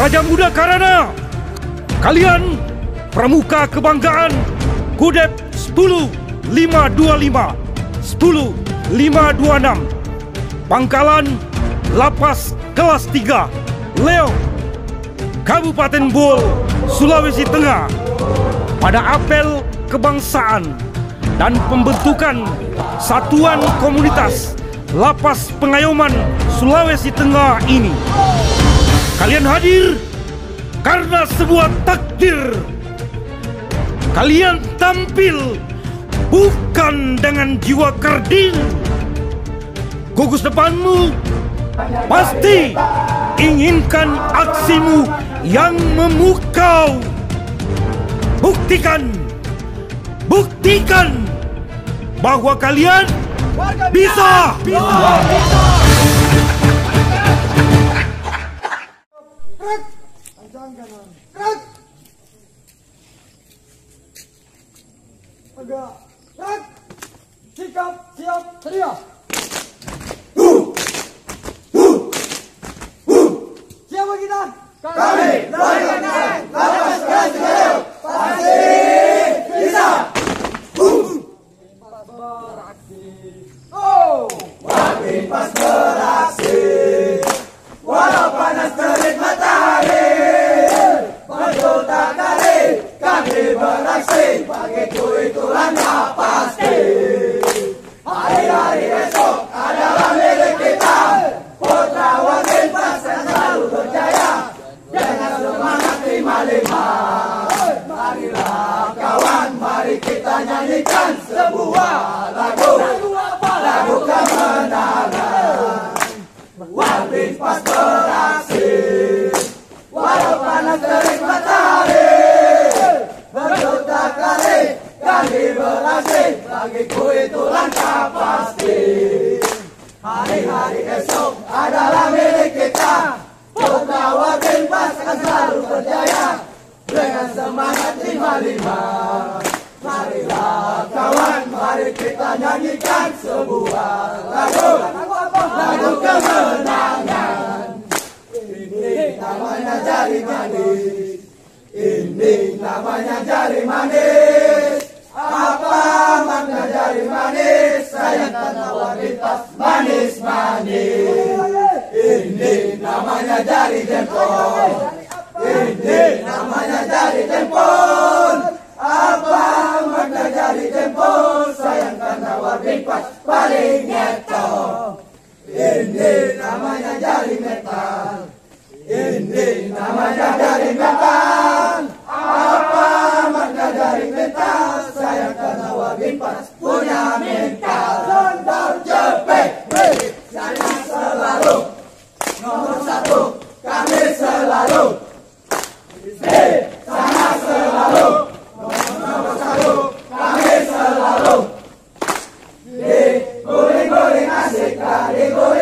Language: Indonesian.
Raja Muda Karana, kalian pramuka kebanggaan Kudep 10525, 10526, Pangkalan Lapas Kelas 3, Leong, Kabupaten Bol, Sulawesi Tengah, pada apel kebangsaan dan pembentukan Satuan Komunitas Lapas Pengayoman Sulawesi Tengah ini. Kalian hadir karena sebuah takdir. Kalian tampil bukan dengan jiwa kerdil. Gugus depanmu pasti inginkan aksimu yang memukau. Buktikan bahwa kalian bisa. Agak sikap siap sedia. Siapa kita? Kami Loyang Lapas Kelas 3 pasti bisa. Wakin pas beraksi, walau panas terik matahari, betul tak kali kami beraksi, bagiku itulah pasti. Hari-hari esok adalah milik kita, putra wakil pas yang selalu berjaya, dengan semangat 55. Marilah kawan, mari kita nyanyikan sebuah lagu kemenangan. Wakin pas beraksi, walau panas terik matahari, betul tak kali kami beraksi, bagiku itu langkah pasti. Hari-hari esok adalah milik kita, putra wakil pas akan selalu berjaya, dengan semangat 55. Marilah kawan, mari kita nyanyikan sebuah lagu kemenangan. Ini namanya jari manis, ini namanya jari manis. Apa makna jari manis? Sayang tanah wanita manis-manis. Ini namanya jari jempol, ini namanya jari jempol. Apa makna jari jempol? Sayang karena warning pas paling ngetol. Ini namanya jari metal, ini namanya jari metal. Apa makna jari metal? Sayang karena warning pas punya mental. Sandal cepet, saya selalu nomor 1, kami selalu sana selalu. Nomor 1, kami selalu. Di guling-guling asik, di guling